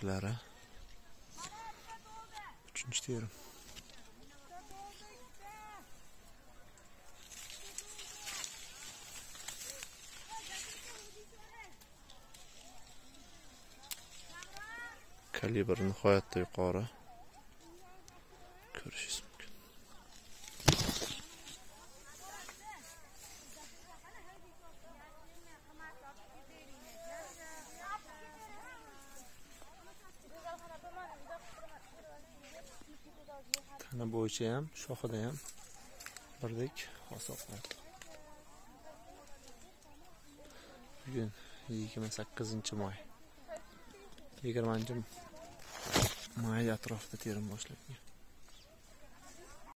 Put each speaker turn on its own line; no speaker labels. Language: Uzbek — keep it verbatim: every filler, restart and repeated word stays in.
bolalari. uchinchi terim. Kalibr nihoyatda yuqori. Ko'rishingiz mumkin. Tana bo'yicha ham, shoxida ham birdek hisoblanadi. Bugun yigirma sakkizinchi may. yigirmanchi may atrofida terim boshlangan.